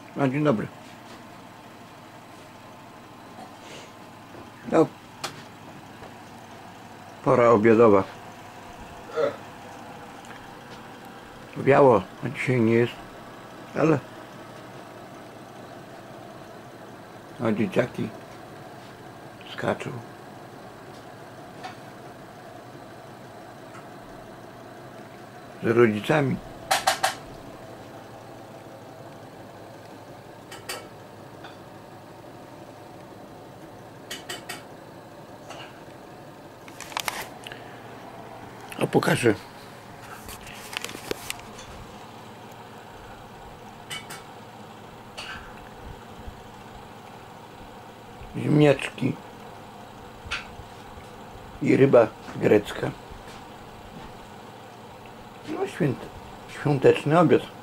A, dzień dobry. No, pora obiadowa. Biało, a dzisiaj nie jest, ale a dzieciaki skaczą. Z rodzicami. A pokażę. Ziemniaczki i ryba grecka. No świąteczny obiad.